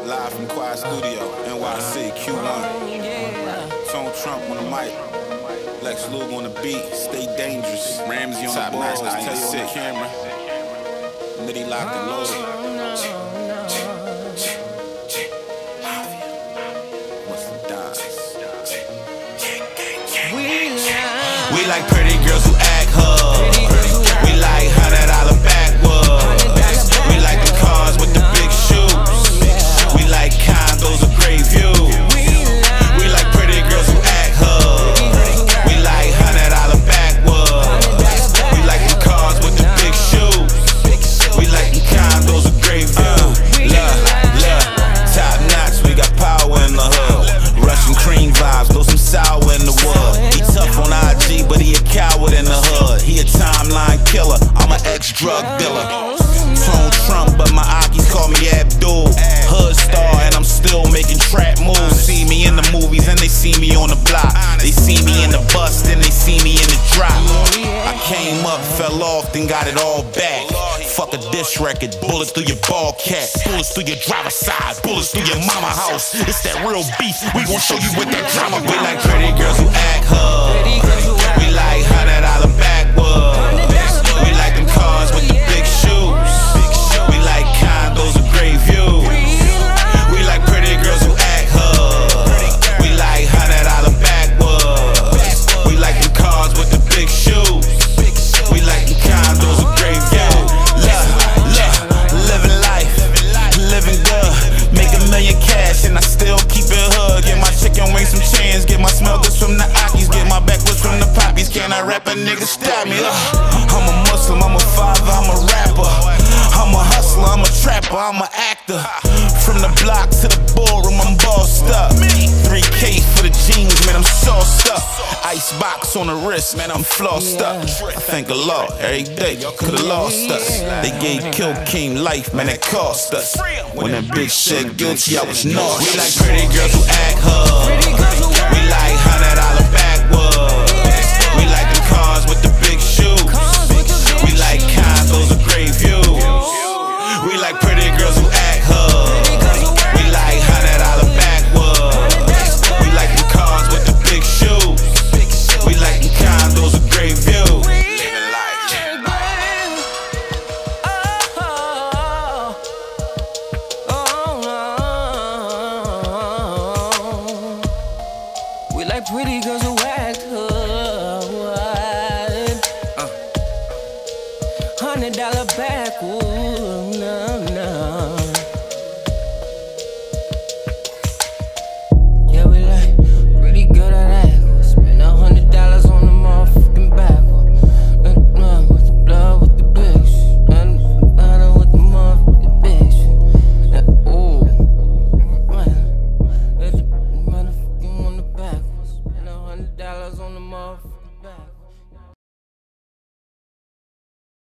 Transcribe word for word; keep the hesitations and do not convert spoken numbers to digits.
Live from Quiet Studio, N Y C, Q one. Tone Trump on the mic. Lex Luger on the beat. Stay dangerous. Ramsey on the balls. Tell you on the camera. Nitty locked and loaded. What's the dance? We like pretty girls who act hard. We like hundred dollar backwoods. We like the cars with the big shoes. We like condos with great views. We like pretty girls who act hard. We like hundred dollar backwoods. We like the cars with the big shoes. We like the condos with great views. Look, look, top notch. We got power in the hood. Russian cream vibes, throw some sour in the wood. He tough on I G, but he a coward in the hood. He a timeline killer. I'm an ex-drug dealer. Tone Trump, but my Akis call me Abdul. Hood star, and I'm still making trap moves. See me in the movies, and they see me on the block. They see me in the bus, then they see me in the drop. I came up, fell off, then got it all back. Fuck a diss record, bullets through your ball cap, bullets through your driver's side, bullets through your mama house. It's that real beef, we gon' show you what that drama. We like pretty girls who act hard. We like hundred dollar backwoods. We like them cars with the big shoes. We like condos with great views. We like pretty girls who act hard. We like hundred dollar backwoods. We like them cars with the big shoes. We like them condos with great views. Look, look, living life, living good. Make a million cash and I still keep it hood. Get my chicken wings from Chans, get my smell goods from the Akis, get my backwoods from the Poppies. Can I rap a nigga stop me? Uh, I'm a Muslim, I'm a father, I'm a rapper. I'm a hustler, I'm a trapper, I'm an actor. From the block to the ballroom, I'm bossed up. three K for the jeans, man, I'm sauced up. Icebox on the wrist, man, I'm flossed up. I thank the Lord, every day y'all could've lost us. They gave Kill King life, man, that cost us. When that bitch said guilty, I was nauseous. We like pretty girls who act hard. We like hundred dollar backwoods. We like the cars with the big shoes. We like condos with great views. We like pretty girls who act hard. We like hundred dollar backwoods. We like the cars with the big shoes. We like the condos with great views. Living life. We like pretty girls who